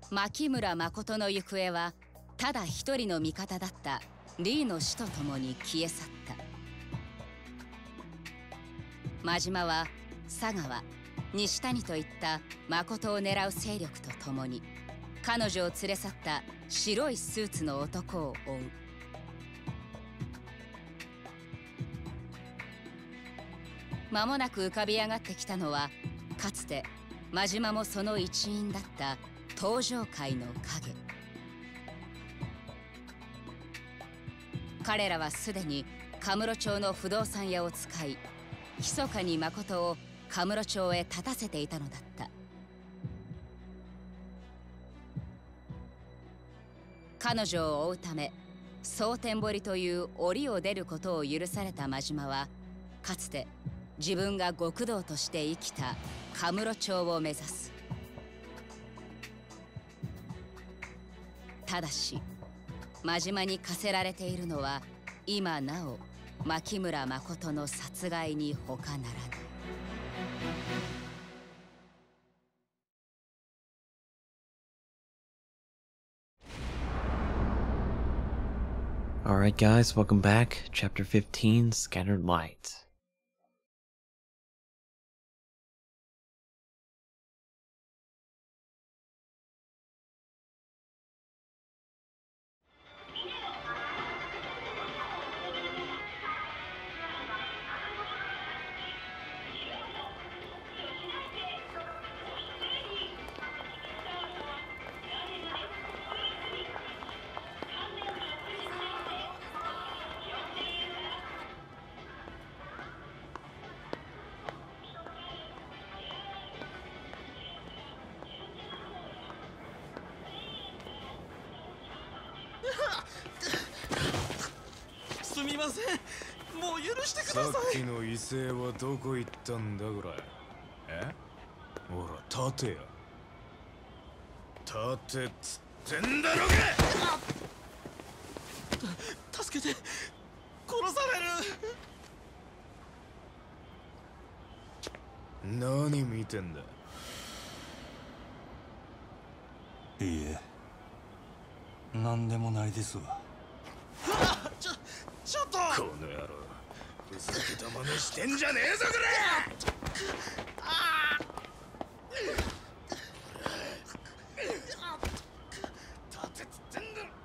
牧村誠の行方はただ一人の味方だったリーの死とともに消え去った。真島は佐川、西谷といった誠を狙う勢力とともに彼女を連れ去った白いスーツの男を追う。間もなく浮かび上がってきたのは、かつて真島もその一員だった東上界の影。彼らはすでにカムロ町の不動産屋を使い、密かに誠をカムロ町へ立たせていたのだった。彼女を追うため蒼天堀という檻を出ることを許された真島は、かつて自分が極道として生きたカムロ町を目指す。ただし真島に課せられているのは今なお牧村誠の殺害に他ならない。 Alright guys, welcome back. Chapter 15, Scattered Light. さっきの威勢はどこ行ったんだこれ。ほら立てや。立てっつってんだろが。 助けて、殺される。 何見てんだ。 いいえ、何でもないですわ。ちょっとこの野郎、ふざけた真似してんじゃねえぞこれ。立てっつってんだろ。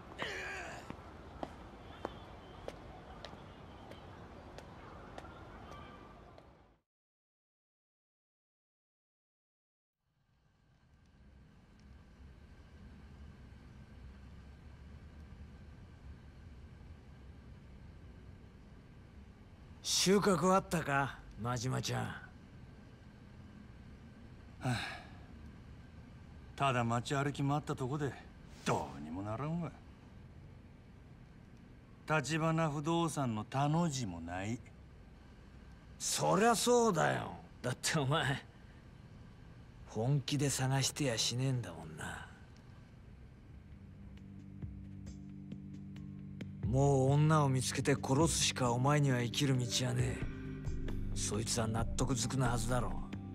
収穫あったか、真島ちゃん。はあ、ただ街歩き回ったとこでどうにもならんわ。橘不動産の他の字もない。 そりゃそうだよ。だってお前本気で探してやしねえんだもんな。もう女を見つけて殺すしかお前には生きる道はねえ。そいつは納得づくなはずだろ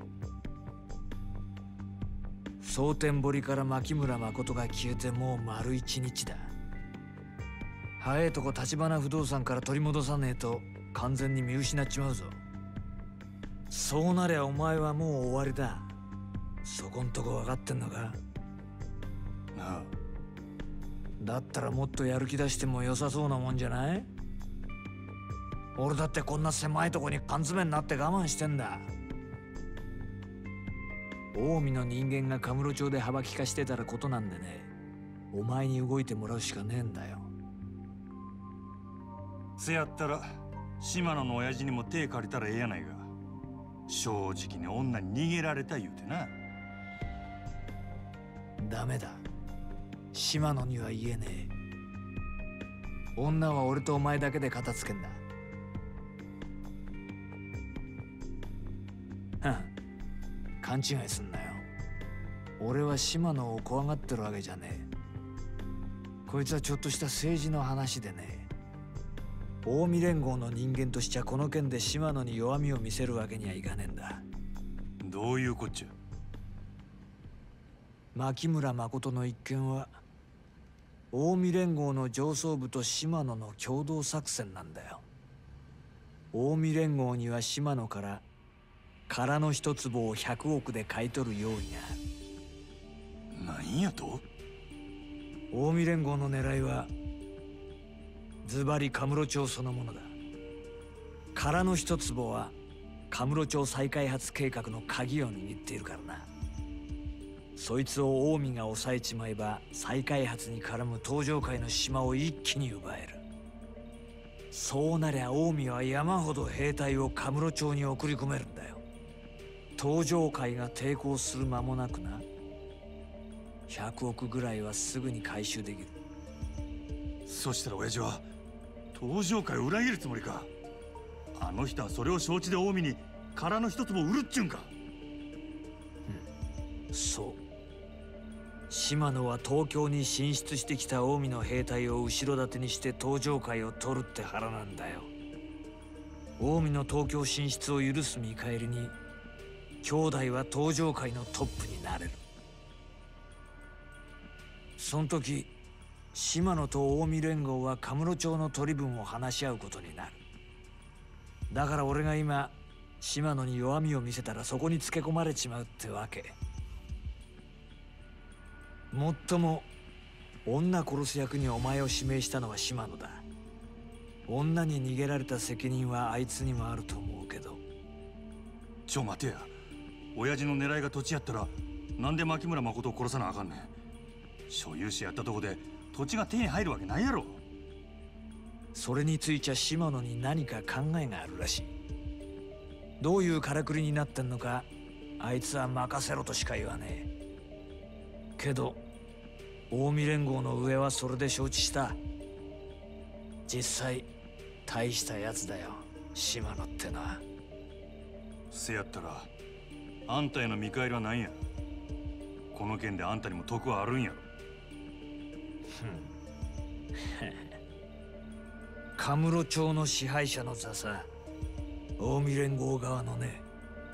う。蒼天堀から牧村誠が消えてもう丸一日だ。早いとこ橘不動産から取り戻さねえと完全に見失っちまうぞ。そうなりゃお前はもう終わりだ。そこんとこ分かってんのか。 なあ、 だったらもっとやる気出しても良さそうなもんじゃない？俺だってこんな狭いとこに缶詰になって我慢してんだ。近江の人間がカムロ町で幅利かしてたらことなんでね。お前に動いてもらうしかねえんだよ。 せやったら島野の親父にも手借りたらええやないか。正直に女に逃げられた言うてな。 ダメだ。島野には言えねえ。女は俺とお前だけで片付けんだ。勘違いすんなよ。俺は島野を怖がってるわけじゃねえ。こいつはちょっとした政治の話でね。近江連合の人間としちゃこの件で島野に弱みを見せるわけにはいかねえんだ。 どういうこっちゃ。 牧村誠の一件は近江連合の上層部と島野の共同作戦なんだよ。近江連合には島野から空の一坪を100億で買い取る用意がある。 なんやと？ 近江連合の狙いはズバリカムロ町そのものだ。空の一坪はカムロ町再開発計画の鍵を握っているからな。そいつを近江が抑えちまえば再開発に絡む東上界の島を一気に奪える。そうなりゃ近江は山ほど兵隊をカムロ町に送り込めるんだよ。東上界が抵抗する間もなくな。100億ぐらいはすぐに回収できる。 そしたら親父は東上界を裏切るつもりか？あの人はそれを承知で近江に空の一坪を売るっちゅうんか？ そう。島野は東京に進出してきた近江の兵隊を後ろ盾にして東上界を取るって腹なんだよ。近江の東京進出を許す見返りに兄弟は東上界のトップになれる。その時島野と近江連合はカムロ町の取り分を話し合うことになる。だから俺が今島野に弱みを見せたらそこにつけ込まれちまうってわけ。もっとも女殺す役にお前を指名したのは島野だ。女に逃げられた責任はあいつにもあると思うけど。 ちょ待てや、親父の狙いが土地やったらなんで牧村誠を殺さなあかんねん。所有者やったとこで土地が手に入るわけないやろ。 それについちゃ島野に何か考えがあるらしい。どういうからくりになってんのかあいつは任せろとしか言わねえ。けど近江連合の上はそれで承知した。実際大したやつだよ島野ってのは。 せやったらあんたへの見返りは何や？この件であんたにも得はあるんやろ。 カムロ町の支配者の座さ。近江連合側のね。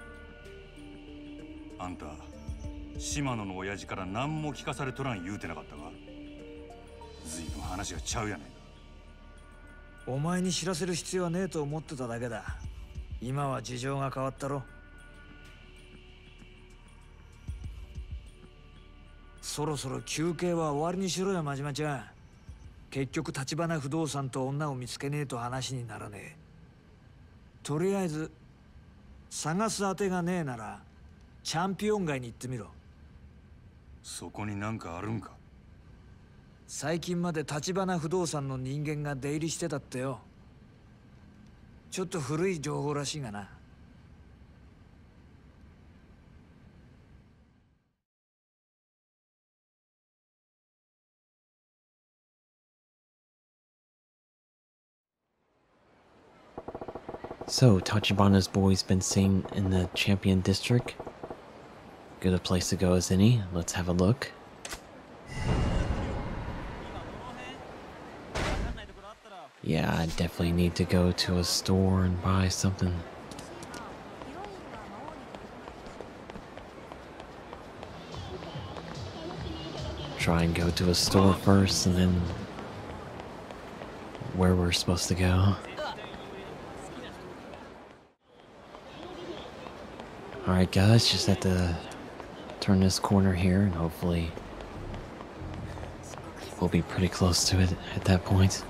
あんた島野の親父から何も聞かされとらん言うてなかったか？ずいぶん話がちゃうやないか。 お前に知らせる必要はねえと思ってただけだ。今は事情が変わったろ。そろそろ休憩は終わりにしろよ真島ちゃん。結局橘不動産と女を見つけねえと話にならねえ。とりあえず探す当てがねえならチャンピオン街に行ってみろ。 そこになんかあるんか？ 最近まで橘不動産の人間が出入りしてたってよ。ちょっと古い情報らしいがな。 So, Tachibana's boy's been seen in the Champion District. Good a place to go as any. Let's have a look. Yeah, I definitely need to go to a store and buy something. Try and go to a store first and then where we're supposed to go. Alright guys, just have to turn this corner here and hopefully we'll be pretty close to it at that point.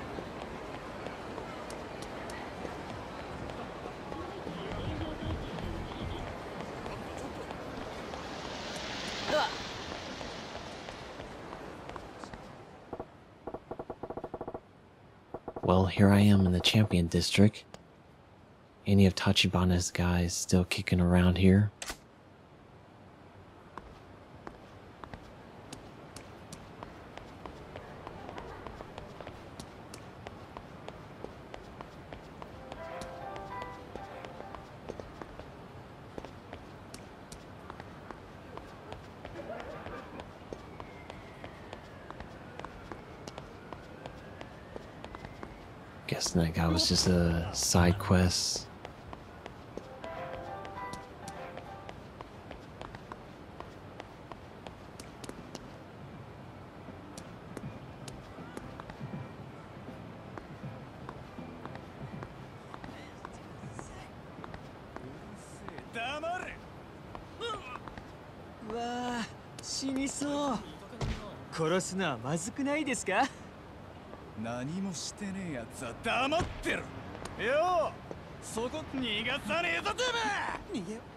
Well, here I am in the Champion District. Any of Tachibana's guys still kicking around here? Guessing that guy was just a side quest. 死にそう。殺すのはまずくないですか？ 何もしてねえやつは黙ってろよ。そこ逃がさねえぞてめえ。逃げよ。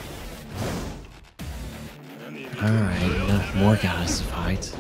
Alright, enough more guys to fight.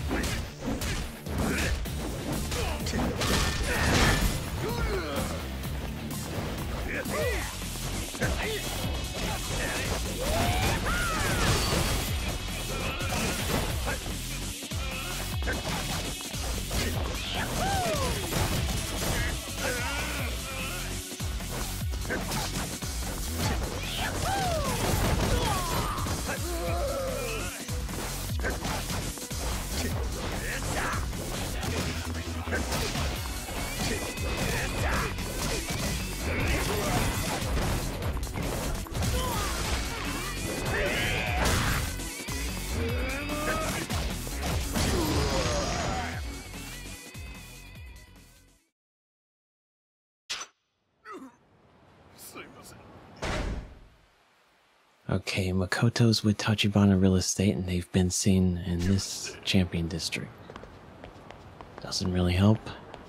Okay, Makoto's with Tachibana Real Estate and they've been seen in this champion district. Doesn't really help.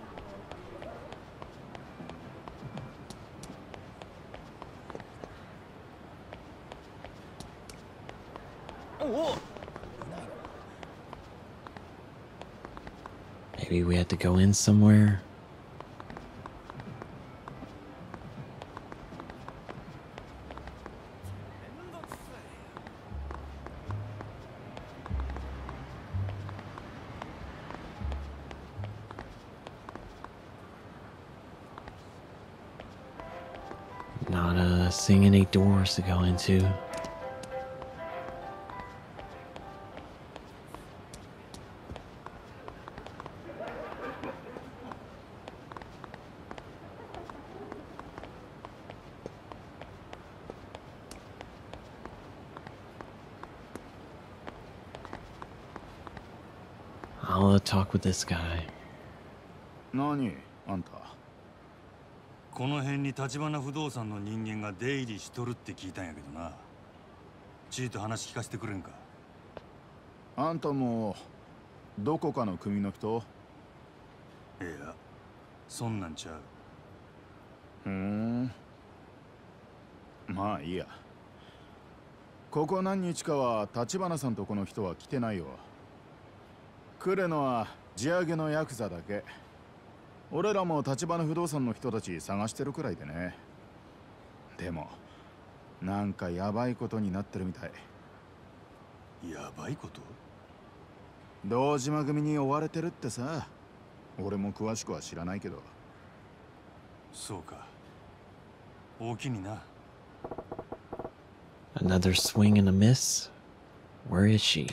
Maybe we had to go in somewhere. Not seeing any doors to go into. I'll talk with this guy. 何あんた。 この辺に橘不動産の人間が出入りしとるって聞いたんやけどな。ちいと話聞かせてくれんか。 あんたもどこかの組の人？ いや、そんなんちゃう。 まあいいや。ここ何日かは橘さんとこの人は来てないよ。来るのは地上げのヤクザだけ。俺らも橘不動産の人たち探してるくらいでね。でもなんかヤバいことになってるみたい。 やばいこと？ 堂島組に追われてるってさ。俺も詳しくは知らないけど。 そうか。大きにな。 Another swing and a miss? Where is she?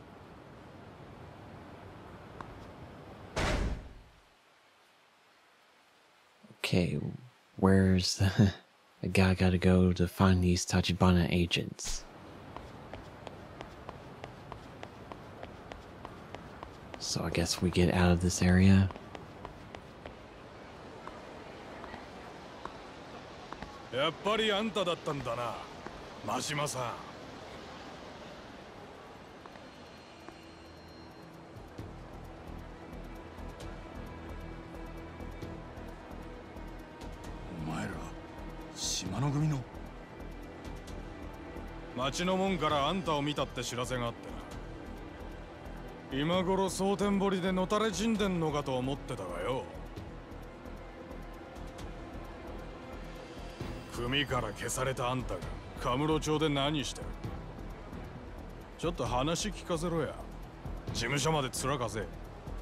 Okay, where's the guy gotta go to find these Tachibana agents? So I guess we get out of this area. Yaっぱりあんただったんだな、真島さん。 お前ら島の組の？ 町の門からあんたを見たって知らせがあってな。今頃蒼天堀でのたれ死んでんのかと思ってたがよ。組から消されたあんたがカムロ町で何してる？ちょっと話聞かせろや。事務所まで面かせ。い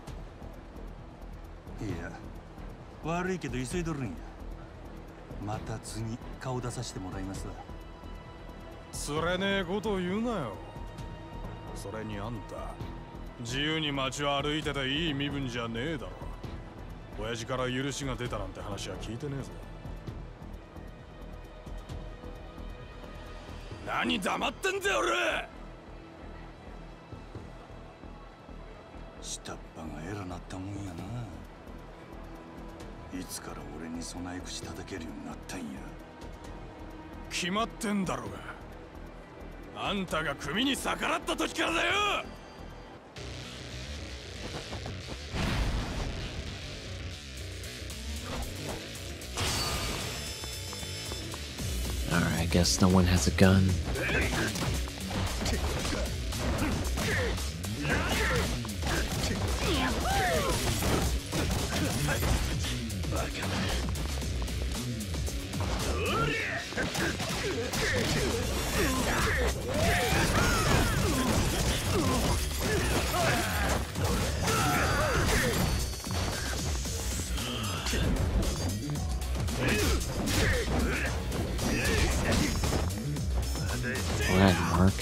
や、悪いけど急いどるんや。また次顔出させてもらいますわ。 つれねえことを言うなよ。それにあんた自由に街を歩いてていい身分じゃねえだろ。親父から許しが出たなんて話は聞いてねえぞ。何黙ってんだよ俺。 下っ端が偉なったもんやな。いつから俺に備え口叩けるようになったんや。 決まってんだろうが。 あんたが組に逆らった時からだよ。 Alright, I guess no one has a gun. Well, that didn't work.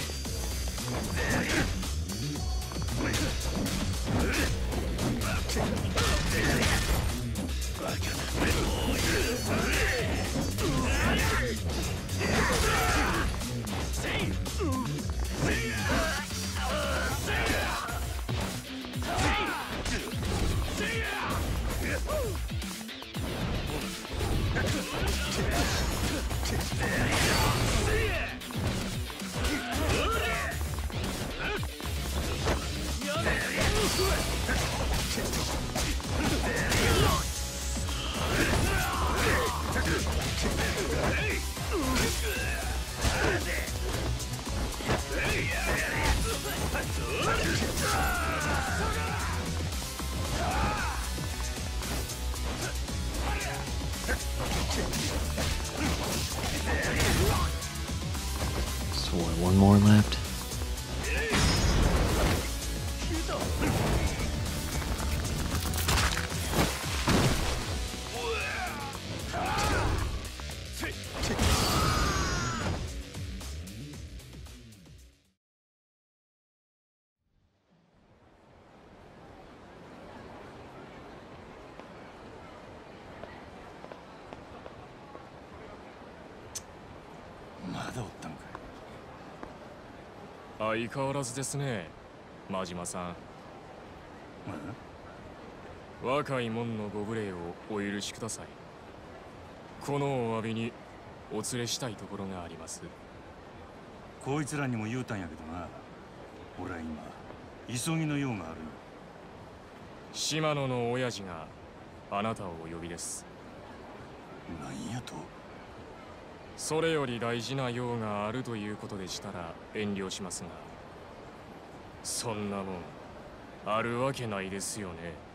So what, one more left? Mada 相変わらずですね、真島さん。若い者のご無礼をお許しください。このお詫びにお連れしたいところがあります。 こいつらにも言うたんやけどな、俺は今急ぎの用がある。 島野の親父があなたをお呼びです。 なんやと？ それより大事な用があるということでしたら遠慮しますが、そんなもんあるわけないですよね。